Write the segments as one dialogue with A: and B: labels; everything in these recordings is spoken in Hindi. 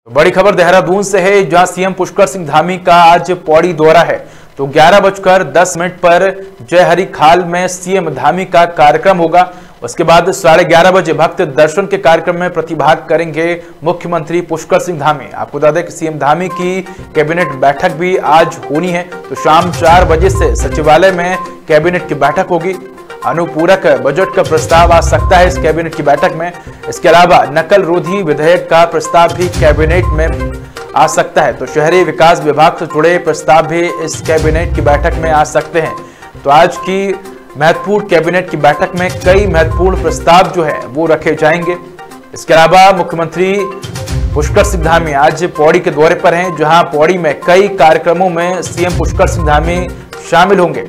A: बड़ी खबर देहरादून से है, जहां सीएम पुष्कर सिंह धामी का आज पौड़ी दौरा है। तो 11:10 पर जय हरि खाल में सीएम धामी का कार्यक्रम होगा। उसके बाद 11:30 बजे भक्त दर्शन के कार्यक्रम में प्रतिभाग करेंगे मुख्यमंत्री पुष्कर सिंह धामी। आपको बता दें कि सीएम धामी की कैबिनेट बैठक भी आज होनी है। तो शाम 4 बजे से सचिवालय में कैबिनेट की बैठक होगी। अनुपूरक बजट का प्रस्ताव आ सकता है इस कैबिनेट की बैठक में। इसके अलावा नकल रोधी विधेयक का प्रस्ताव भी कैबिनेट में आ सकता है। तो शहरी विकास विभाग से जुड़े प्रस्ताव भी इस कैबिनेट की बैठक में आ सकते हैं। तो आज की महत्वपूर्ण कैबिनेट की बैठक में कई महत्वपूर्ण प्रस्ताव जो है वो रखे जाएंगे। इसके अलावा मुख्यमंत्री पुष्कर सिंह धामी आज पौड़ी के दौरे पर हैं, जहां पौड़ी में कई कार्यक्रमों में सीएम पुष्कर सिंह धामी शामिल होंगे।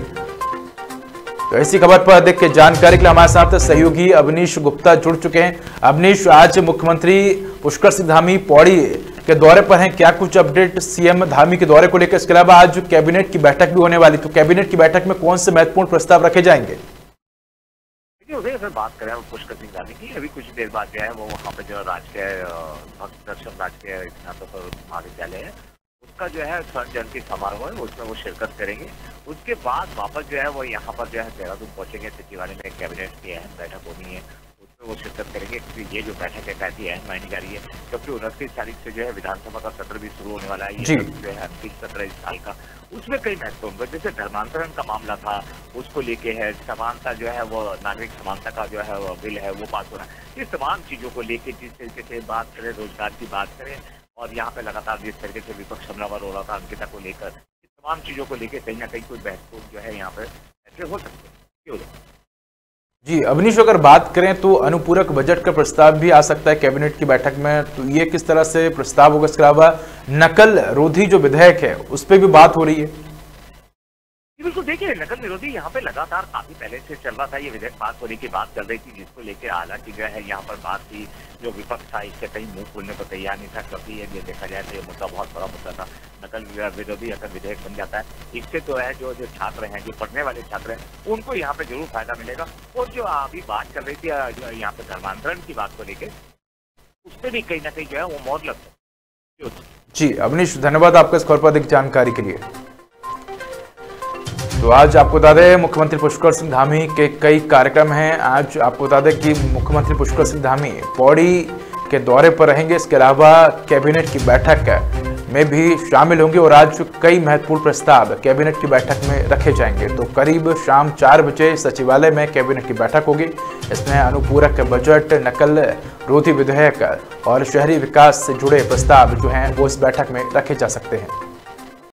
A: तो ऐसी खबर पर अधिक जानकारी के लिए हमारे साथ सहयोगी अवनीश गुप्ता जुड़ चुके हैं। अवनीश, आज मुख्यमंत्री पुष्कर सिंह धामी पौड़ी के दौरे पर हैं, क्या कुछ अपडेट सीएम धामी के दौरे को लेकर? इसके अलावा आज कैबिनेट की बैठक भी होने वाली, तो कैबिनेट की बैठक में कौन से महत्वपूर्ण प्रस्ताव रखे जाएंगे?
B: अगर बात करें पुष्कर सिंह धामी की, अभी कुछ देर बाद जो है वो वहाँ पे जो राजकीय भक्त दर्शन राजकीय स्नातकोत्तर महाविद्यालय है, उसका जो है स्वर्ण जयंती समारोह है, उसमें वो शिरकत करेंगे। उसके बाद वापस जो है वो यहाँ पर जो है देहरादून पहुंचेंगे। सचिवालय में कैबिनेट की अहम बैठक होनी है, उसमें वो शिरकत करेंगे। क्योंकि ये जो बैठक है काफी अहम मायने जा रही है, क्योंकि 29 तारीख से जो है विधानसभा का सत्र भी शुरू होने वाला है। ये जो है अंतिम सत्र इस साल का, उसमें कई महत्वपूर्ण, जैसे धर्मांतरण का मामला था उसको लेके है, समानता जो है वो नागरिक समानता का जो है वो बिल है वो पास हो रहा है। ये तमाम चीजों को लेके जिस तरीके से बात करें, रोजगार की बात करें, और यहाँ पे लगातार जिस तरीके से विपक्ष हमलावर हो रहा था अंकिता को लेकर, तमाम चीजों को लेकर कहीं ना कहीं कोई बहस जो है यहाँ पे ऐसे हो सकते हैं।
A: जी अवनीश, अगर बात करें तो अनुपूरक बजट का प्रस्ताव भी आ सकता है कैबिनेट की बैठक में, तो ये किस तरह से प्रस्ताव होगा? इसके अलावा नकल रोधी जो विधेयक है उस पर भी बात हो रही है।
B: बिल्कुल, देखिए नकल विरोधी यहाँ पे लगातार काफी पहले से चल रहा था। ये विधेयक पास होने की बात चल रही थी, जिसको लेकर हालांकि जो है यहाँ पर बात थी, जो विपक्ष था इससे कहीं मुंह खोलने को तैयार नहीं था। क्योंकि ये देखा जाए तो ये मुद्दा बहुत बड़ा मुद्दा था। नकल विरोधी अगर विधेयक बन जाता है, इससे तो है जो छात्र हैं, जो पढ़ने वाले छात्र हैं, उनको यहाँ पे जरूर फायदा मिलेगा। और जो अभी बात चल रही थी जो यहाँ पे धर्मांतरण की बात को लेकर, उस पर भी कहीं ना कहीं जो है वो मोहर लग सकती है।
A: जी अवनीश, धन्यवाद आपका इस खबर पर अधिक जानकारी के लिए। तो आज आपको बता दें मुख्यमंत्री पुष्कर सिंह धामी के कई कार्यक्रम हैं। आज आपको बता दें कि मुख्यमंत्री पुष्कर सिंह धामी पौड़ी के दौरे पर रहेंगे। इसके अलावा कैबिनेट की बैठक में भी शामिल होंगे और आज कई महत्वपूर्ण प्रस्ताव कैबिनेट की बैठक में रखे जाएंगे। तो करीब शाम 4 बजे सचिवालय में कैबिनेट की बैठक होगी। इसमें अनुपूरक बजट, नकल रोधी विधेयक और शहरी विकास से जुड़े प्रस्ताव जो हैं वो इस बैठक में रखे जा सकते हैं।